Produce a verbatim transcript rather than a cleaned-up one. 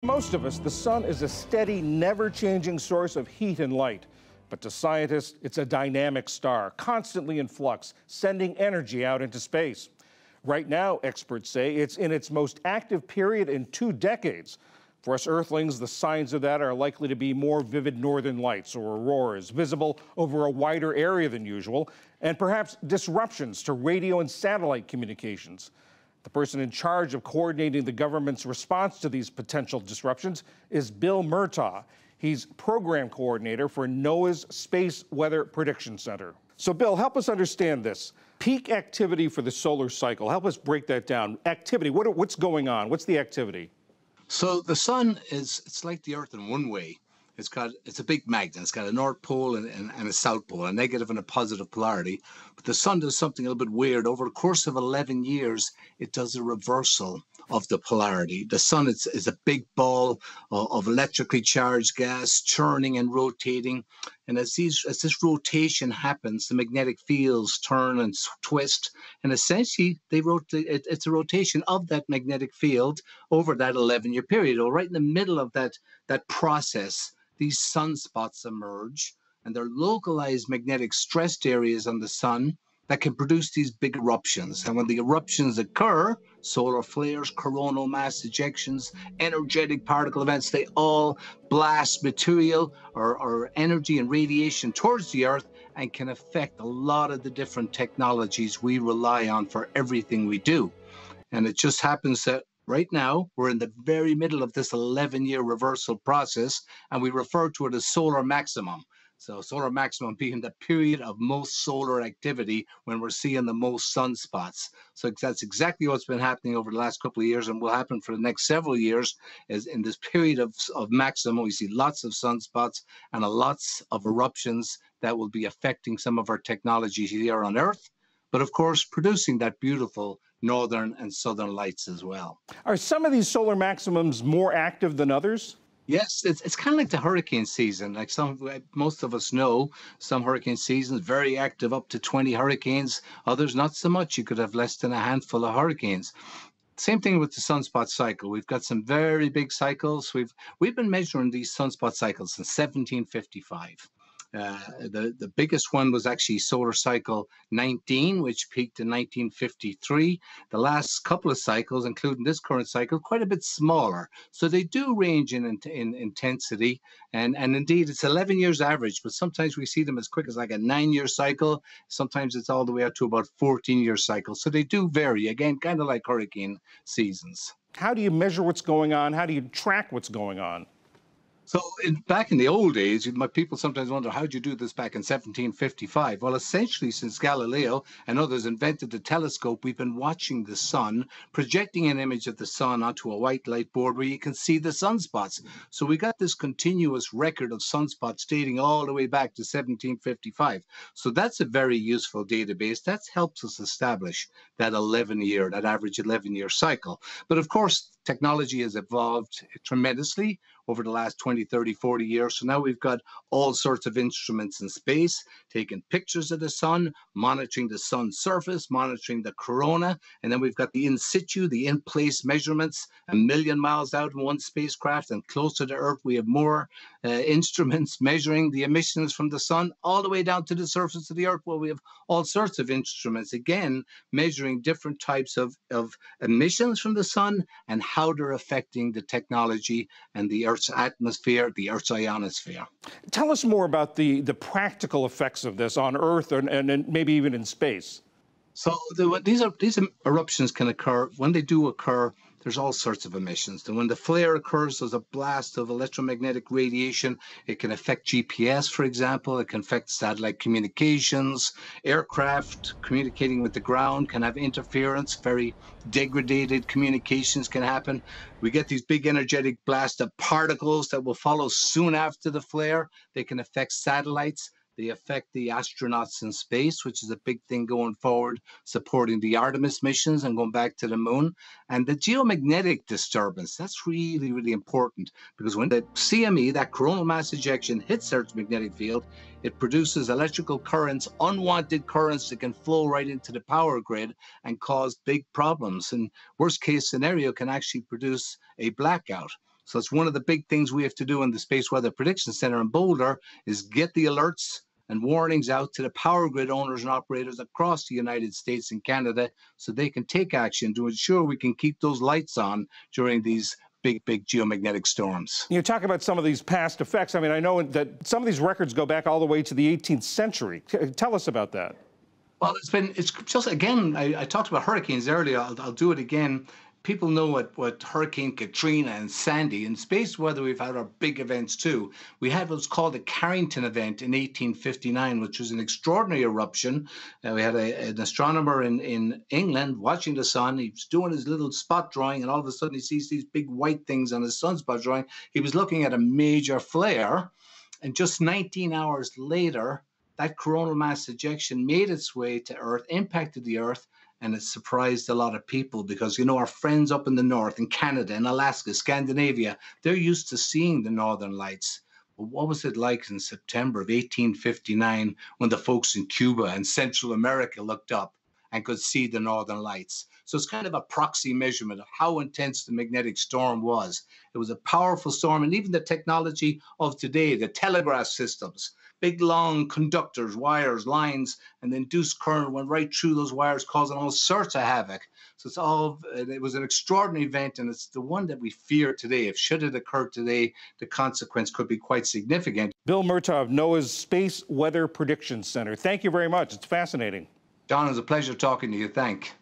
most of us, the sun is a steady, never-changing source of heat and light. But to scientists, it's a dynamic star, constantly in flux, sending energy out into space. Right now, experts say it's in its most active period in two decades. For us Earthlings, the signs of that are likely to be more vivid northern lights or auroras, visible over a wider area than usual, and perhaps disruptions to radio and satellite communications. The person in charge of coordinating the government's response to these potential disruptions is Bill Murtagh. He's program coordinator for NOAA's Space Weather Prediction Center. So, Bill, help us understand this. Peak activity for the solar cycle. Help us break that down. Activity, what, what's going on? What's the activity? So the sun is, it's like the Earth in one way. It's got, it's a big magnet. It's got a north pole and, and, and a south pole, a negative and a positive polarity. But the sun does something a little bit weird. Over the course of eleven years, it does a reversal of the polarity. The sun is, is a big ball of, of electrically charged gas, churning and rotating. And as these, as this rotation happens, the magnetic fields turn and twist, and essentially they rotate. It, it's a rotation of that magnetic field over that eleven-year period. Or right in the middle of that that process, these sunspots emerge, and they're localized magnetic stressed areas on the sun that can produce these big eruptions. And when the eruptions occur, solar flares, coronal mass ejections, energetic particle events, they all blast material or, or energy and radiation towards the Earth and can affect a lot of the different technologies we rely on for everything we do. And it just happens that right now, we're in the very middle of this eleven-year reversal process, and we refer to it as solar maximum. So solar maximum being the period of most solar activity when we're seeing the most sunspots. So that's exactly what's been happening over the last couple of years and will happen for the next several years. Is in this period of, of maximum, we see lots of sunspots and a lots of eruptions that will be affecting some of our technologies here on Earth, but of course, producing that beautiful northern and southern lights as well. Are some of these solar maximums more active than others? Yes, it's it's kind of like the hurricane season. Like some, most of us know, some hurricane seasons very active, up to twenty hurricanes. Others not so much. You could have less than a handful of hurricanes. Same thing with the sunspot cycle. We've got some very big cycles. We've we've been measuring these sunspot cycles since seventeen fifty-five. Uh, the, the biggest one was actually solar cycle nineteen, which peaked in nineteen fifty-three. The last couple of cycles, including this current cycle, quite a bit smaller. So they do range in, in, in intensity. And, and indeed, it's eleven years average, but sometimes we see them as quick as like a nine-year cycle. Sometimes it's all the way up to about fourteen-year cycles. So they do vary, again, kind of like hurricane seasons. How do you measure what's going on? How do you track what's going on? So in, back in the old days, my people sometimes wonder, how did you do this back in seventeen fifty-five? Well, essentially, since Galileo and others invented the telescope, we've been watching the sun, projecting an image of the sun onto a white light board where you can see the sunspots. So we got this continuous record of sunspots dating all the way back to seventeen fifty-five. So that's a very useful database. That helps us establish that eleven-year, that average eleven-year cycle. But of course, technology has evolved tremendously over the last twenty, thirty, forty years. So now we've got all sorts of instruments in space, taking pictures of the sun, monitoring the sun's surface, monitoring the corona, and then we've got the in situ, the in-place measurements, a million miles out in one spacecraft, and closer to Earth, we have more uh, instruments measuring the emissions from the sun, all the way down to the surface of the Earth, where we have all sorts of instruments, again, measuring different types of, of emissions from the sun and how they're affecting the technology and the Earth's atmosphere, the Earth's ionosphere. Tell us more about the, the practical effects of this on Earth and, and, and maybe even in space. So the, these are these eruptions can occur. When they do occur, there's all sorts of emissions. And when the flare occurs, there's a blast of electromagnetic radiation. It can affect G P S, for example. It can affect satellite communications. Aircraft communicating with the ground can have interference. Very degraded communications can happen. We get these big energetic blast of particles that will follow soon after the flare. They can affect satellites. They affect the astronauts in space, which is a big thing going forward, supporting the Artemis missions and going back to the moon. And the geomagnetic disturbance, that's really, really important, because when the C M E, that coronal mass ejection, hits Earth's magnetic field, it produces electrical currents, unwanted currents that can flow right into the power grid and cause big problems. And worst case scenario can actually produce a blackout. So it's one of the big things we have to do in the Space Weather Prediction Center in Boulder is get the alerts and warnings out to the power grid owners and operators across the United States and Canada so they can take action to ensure we can keep those lights on during these big, big geomagnetic storms. You talk about some of these past effects. I mean, I know that some of these records go back all the way to the eighteenth century. Tell us about that. Well, it's been, it's just, again, I, I talked about hurricanes earlier. I'll, I'll do it again. People know what, what Hurricane Katrina and Sandy. In space weather, we've had our big events too. We had what's called the Carrington event in eighteen fifty-nine, which was an extraordinary eruption. Uh, we had a, an astronomer in, in England watching the sun. He was doing his little spot drawing, and all of a sudden he sees these big white things on his sunspot drawing. He was looking at a major flare, and just nineteen hours later, that coronal mass ejection made its way to Earth, impacted the Earth, and it surprised a lot of people because, you know, our friends up in the north, in Canada, in Alaska, Scandinavia, they're used to seeing the northern lights. But what was it like in September of eighteen fifty-nine when the folks in Cuba and Central America looked up and could see the northern lights? So it's kind of a proxy measurement of how intense the magnetic storm was. It was a powerful storm, and even the technology of today, the telegraph systems, big long conductors, wires, lines, and the induced current went right through those wires, causing all sorts of havoc. So it's all, it was an extraordinary event, and it's the one that we fear today. If should it occur today, the consequence could be quite significant. Bill Murtagh of NOAA's Space Weather Prediction Center. Thank you very much. It's fascinating. John, it was a pleasure talking to you. Thank you.